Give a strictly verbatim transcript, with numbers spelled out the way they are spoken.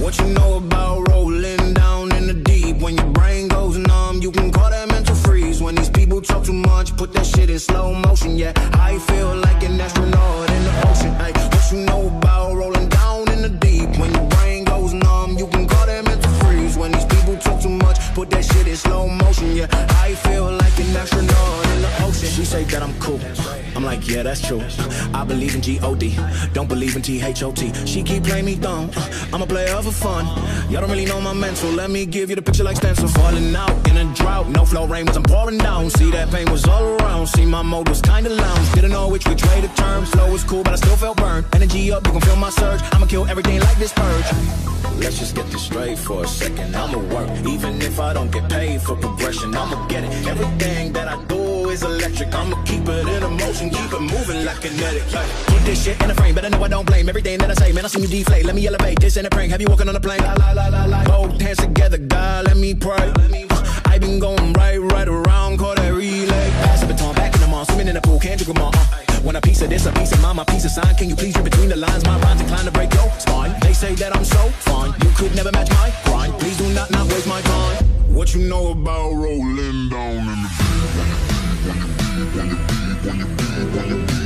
What you know about rolling down in the deep? When your brain goes numb, you can call that mental freeze. When these people talk too much, put that shit in slow motion. Yeah, I feel like an astronaut in the ocean. Ay, what you know about rolling down in the deep? When your brain goes numb, you can call that mental freeze. When these people talk too much, put that shit in slow motion. Yeah, I feel like an astronaut in the ocean. She say that I'm cool, I'm like, yeah, that's true. I believe in G O D, don't believe in T H O T. She keep playing me dumb, I'm a player for fun. Y'all don't really know my mental, let me give you the picture like stencil. Falling out in a drought, no flow rain was I'm pouring down. See that pain was all around, see my mode was kinda lounge. Didn't know which which way to turn, flow was cool but I still felt burned. Energy up, you can feel my surge, I'ma kill everything like this purge. Let's just get this straight for a second, I'ma work. Even if I don't get paid for progression, I'ma get it. Everything that I do is electric, I'ma keep it in motion, keep it moving like kinetic. Like, keep this shit in a frame, better know I don't blame everything that I say. Man, I seen you deflate, let me elevate this in a prank. Have you walking on a plane? La, la, la, la, la. Both hands together, God, let me pray. uh, I been going right, right around, call that relay. Pass the baton, back in the mall, swimming in the pool, can't drink them all. uh, Want a piece of this, a piece of mine, my piece of sign. Can you please read between the lines? My rhymes inclined to break your spine. They say that I'm so fine, you could never match my grind. Please do not, not waste my time. What you know about rolling down in the deep? When the deep, when the deep, when the deep, when the deep.